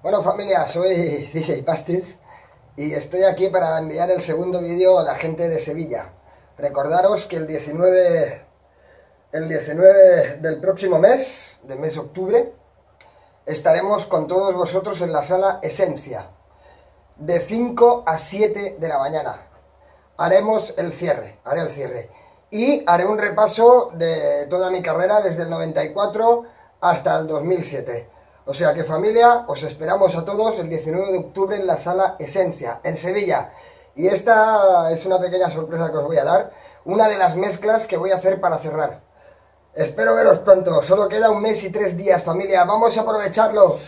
Bueno familia, soy DJ Pastis y estoy aquí para enviar el segundo vídeo a la gente de Sevilla. Recordaros que el 19 del próximo mes, del mes de octubre, estaremos con todos vosotros en la sala Esencia, de 5 a 7 de la mañana. Haré el cierre y haré un repaso de toda mi carrera desde el 94 hasta el 2007. O sea que familia, os esperamos a todos el 19 de octubre en la sala Esencia, en Sevilla. Y esta es una pequeña sorpresa que os voy a dar, una de las mezclas que voy a hacer para cerrar. Espero veros pronto, solo queda un mes y 3 días familia, vamos a aprovecharlo.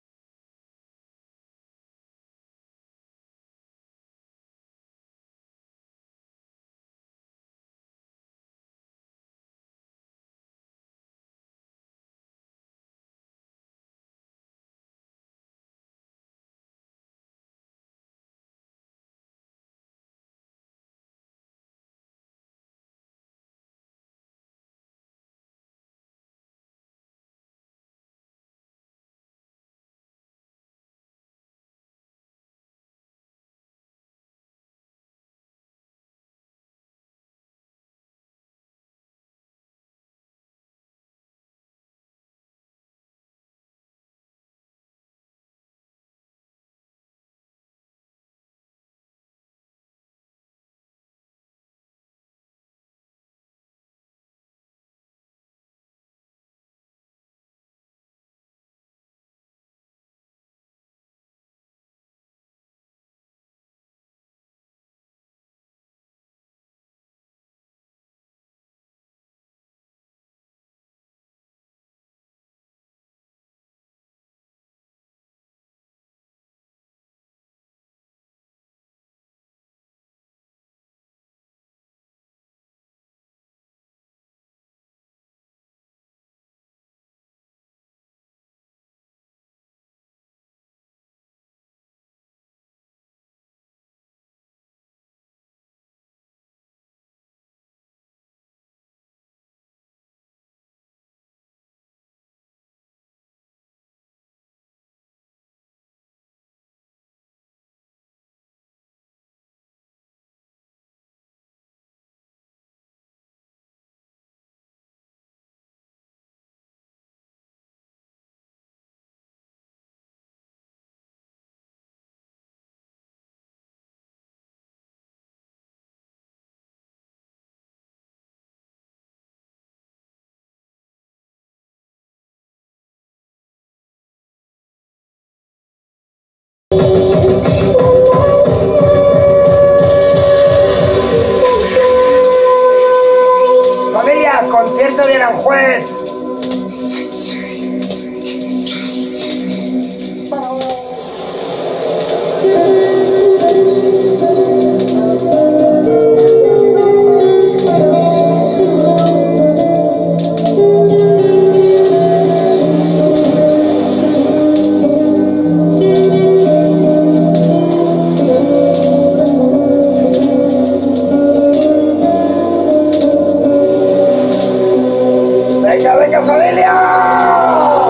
Concierto de Aranjuez. ¡Venga, venga familia!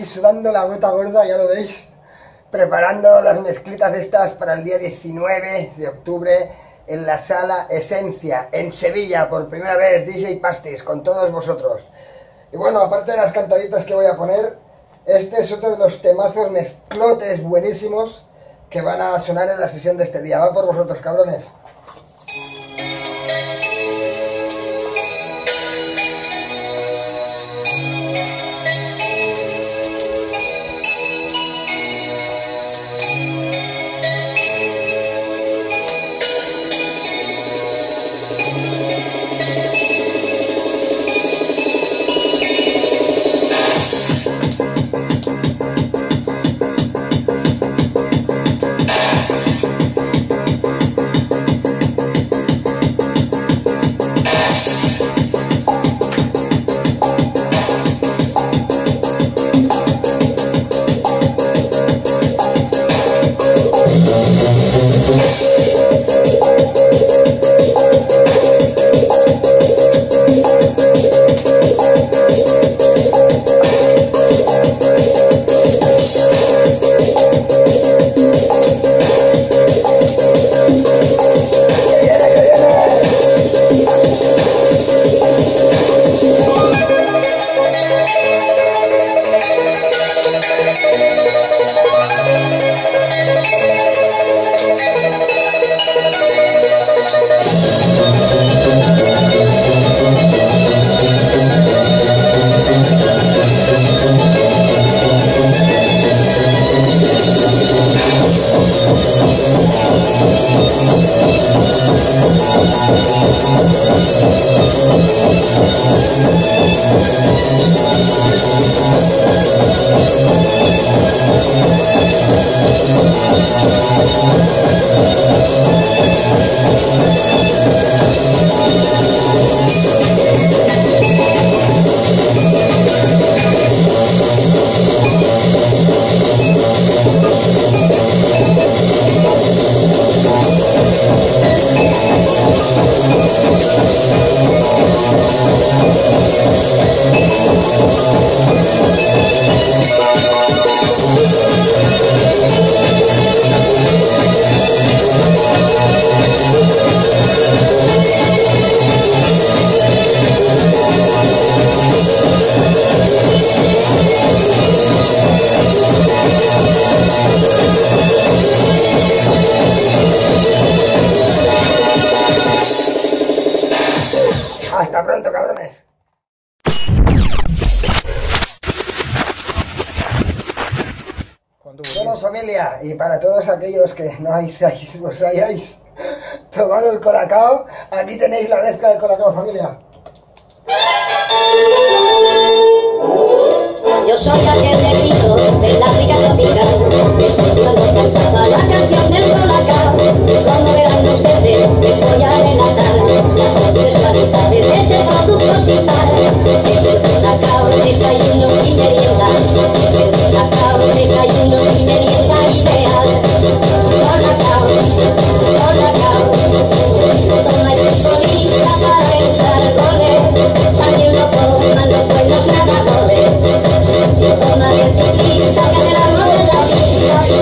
sudando la gota gorda, ya lo veis, preparando las mezclitas estas para el día 19 de octubre en la Sala Esencia, en Sevilla, por primera vez, DJ Pastis, con todos vosotros. Y bueno, aparte de las cantaditas que voy a poner, este es otro de los temazos mezclotes buenísimos que van a sonar en la sesión de este día. Va por vosotros, cabrones. Hasta pronto, cabrones. Bueno, familia, y para todos aquellos que no os hayáis tomado el colacao, aquí tenéis la mezcla del colacao, familia. Yo soy aquel negrito de la África tropical, cuando cantaba la canción del colacao. Como verán ustedes, les voy a relatar las grandes cualidades de este producto sin par. Es el colacao, desayuno y merienda. Es el colacao, desayuno y merienda ideal. Colacao, colacao, toma este solita para entrar al cole. También lo toman los buenos nadadores. Si toma el ciclista que del árbol de la vida,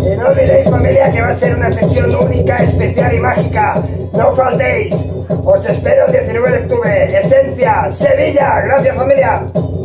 Y no olvidéis, familia, que va a ser una sesión única, especial y mágica. No faltéis. Os espero el 19 de octubre. Esencia, Sevilla. Gracias, familia.